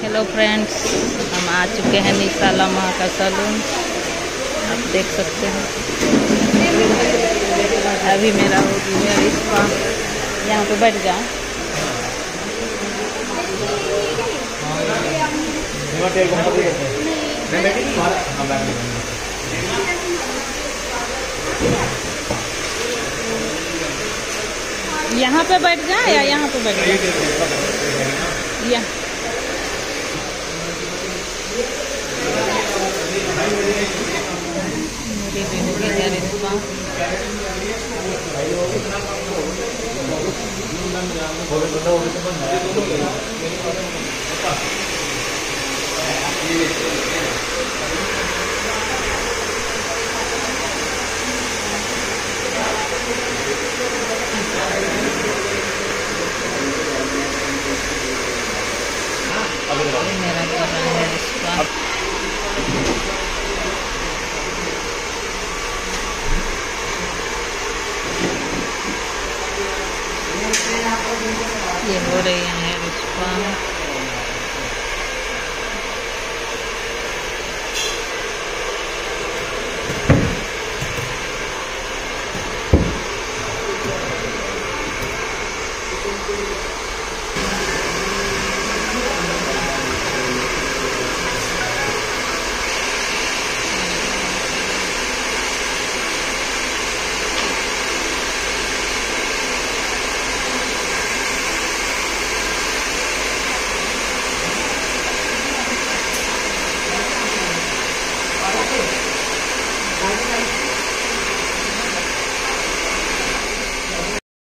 Hello friends, हम आ चुके हैं निशा लम्हा का सलून। आप देख सकते हैं अभी मेरा हो गया रिश्ता। यहाँ पे बैठ जाओ। यहाँ पे बैठ जाए या यहाँ पे बैठ जाए? मेरी भी हो गई है रिश्ता। मेरा कर रहा है रिश्ता। ये हो रही है रिश्ता।